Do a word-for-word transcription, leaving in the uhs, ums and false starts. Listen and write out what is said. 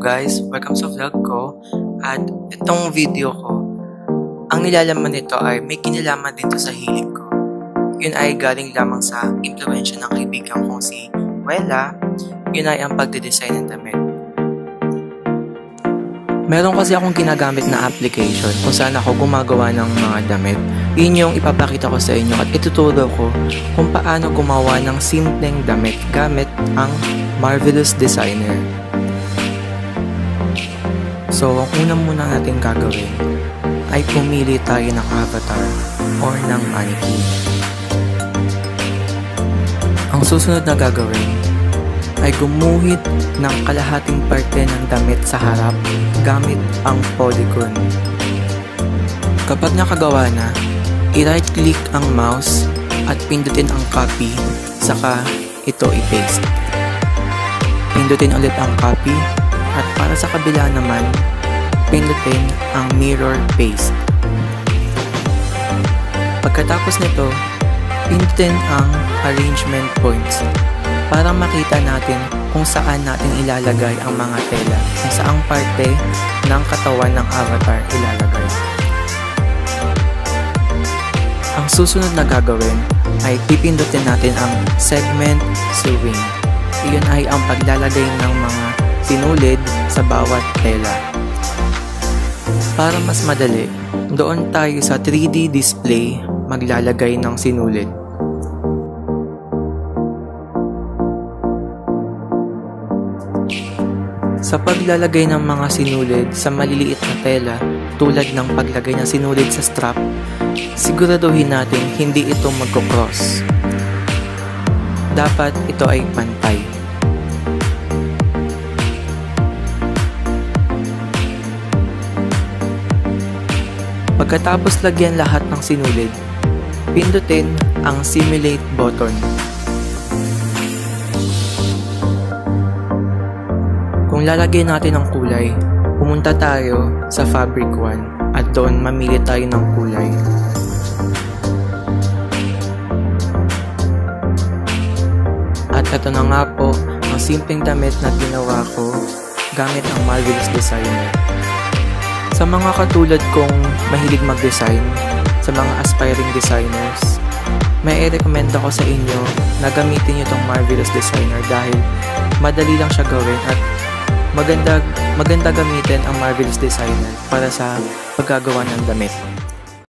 guys, welcome sa vlog ko. At itong video ko, ang nilalaman nito ay may kinalaman dito sa hilig ko. Yun ay galing lamang sa impluwensya ng kaibigan kong si Wella. Yun ay ang pagdidesign ng damit. Meron kasi akong ginagamit na application kung saan ako gumagawa ng mga damit. Yun yung ipapakita ko sa inyo at ituturo ko kung paano gumawa ng simpleng damit gamit ang Marvelous Designer. So, ang una muna natin gagawin ay pumili tayo ng avatar or ng mannequin. Ang susunod na gagawin ay gumuhit ng kalahating parte ng damit sa harap gamit ang polygon. Kapag nakagawa na, i-right click ang mouse at pindutin ang copy, saka ito i-paste. Pindutin ulit ang copy at para sa kabila naman, pindutin ang mirror paste. Pagkatapos nito, pindutin ang arrangement points para makita natin kung saan natin ilalagay ang mga tela, kung saang parte ng katawan ng avatar ilalagay. Ang susunod na gagawin ay pipindutin natin ang segment sewing. Iyon ay ang paglalagay ng mga sinulid sa bawat tela. Para mas madali, doon tayo sa three D display maglalagay ng sinulid. Sa paglalagay ng mga sinulid sa maliliit na tela, tulad ng paglagay ng sinulid sa strap, siguraduhin natin hindi ito magkocross. Dapat ito ay pantay. Pagkatapos lagyan lahat ng sinulid, pindutin ang simulate button. Kung lalagyan natin ng kulay, pumunta tayo sa Fabric one at doon mamili tayo ng kulay. At ito na nga po ang simpleng damit na ginawa ko gamit ang Marvelous Designer. Sa mga katulad kong mahilig mag-design, sa mga aspiring designers, may i-recommend ako sa inyo na gamitin nyo itong Marvelous Designer dahil madali lang siya gawin at maganda, maganda gamitin ang Marvelous Designer para sa paggagawa ng damit.